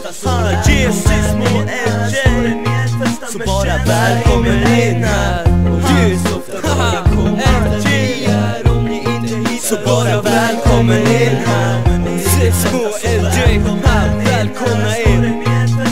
Jesus små LJ. Så bara välkommen in här. Så bara välkommen in här. Små LJ, välkomna in.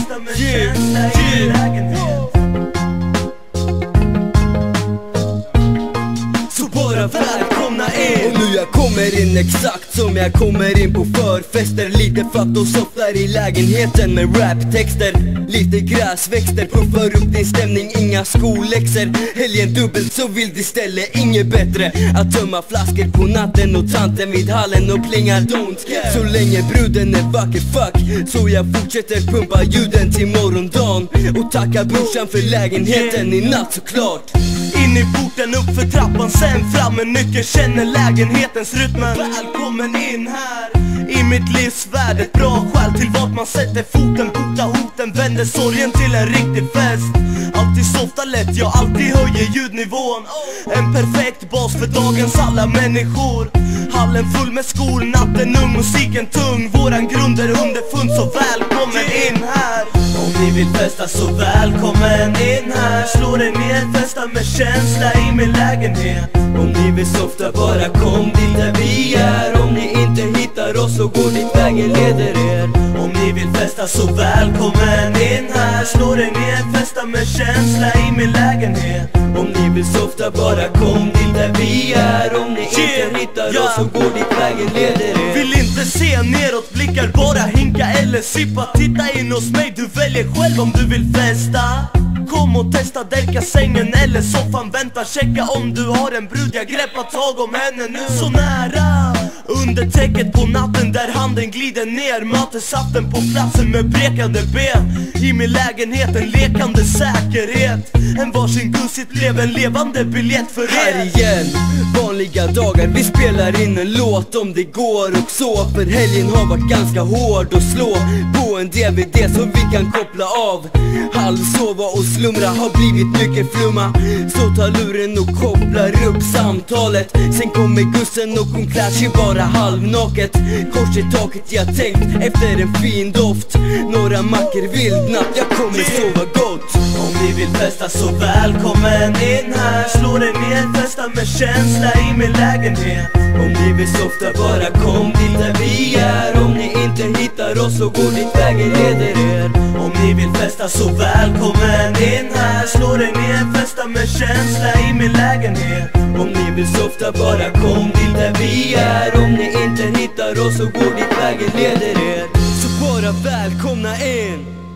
Så bara välkomna in. Och nu jag kommer in exakt som jag kommer in på förfester. Lite fatt och softar i lägenheten med raptexter. Lite gräsväxter, puffar upp din stämning, inga skolläxor. Helgen dubbelt så vild istället, inget bättre. Att tömma flaskor på natten och tanten vid hallen och plingar don't care. Så länge bruden är vacker, fuck. Så jag fortsätter pumpa ljuden till morgondagen. Och tacka brorsan för lägenheten i natt såklart. In i porten, upp för trappan, sen fram med nyckeln. Känner lägenhetens rytmen. Välkommen in här i mitt livsvärld. Ett bra skäl till vart man sätter foten. Bota hoten, vänder sorgen till en riktig fest. Alltid softa lätt, jag alltid höjer ljudnivån. En perfekt bas för dagens alla människor. Hallen full med skor, natten ung, musiken tung. Våran grund är underfund, så välkommen in här. Om ni vill festa så välkommen in här. Slå dig ner, festa med känsla i min lägenhet. Om ni vill softa bara kom dit där vi är. Om ni inte hittar oss så går dit vägen leder er. Om ni vill festa så välkommen in här. Slå dig ner, festa med känsla i min lägenhet. Om ni vill softa bara kom dit där vi är. Om ni inte hittar oss så går dit vägen leder er. Vill inte se neråt, blickar bara hinka eller sippa. Titta in hos mig, du väljer själv om du vill festa. Kom och testa, därka sängen eller soffan. Vänta, checka om du har en brud. Jag greppar tag om henne nu. Så nära, under täcket på natten där handen glider ner. Möter saften på platsen med brekande ben. I min lägenhet en lekande säkerhet. En varsin gussit blev en levande biljett för er. Här igen, vanliga dagar, vi spelar in en låt om det går och så. För helgen har varit ganska hård att slå på en DVD så vi kan koppla av. Halvsova och slumra har blivit mycket flumma. Så ta luren och kopplar upp samtalet. Sen kommer gussen och hon klär sig bara halvnaket. Kors i taket, jag tänkt efter en fin doft. Några mackor, vild natt, jag kommer sova gott. Om ni vill festa så välkommen in här. Slå dig ner, festa med känsla i min lägenhet. Om ni vill softa bara kom dit där vi är. Om ni inte hittar oss så går dit vägen leder er. Om ni vill festa så välkommen in här. Slå dig ner, festa med känsla i min lägenhet. Om ni vill softa bara kom dit där vi är. Om ni inte hittar oss så går dit vägen leder er. Så bara välkomna in.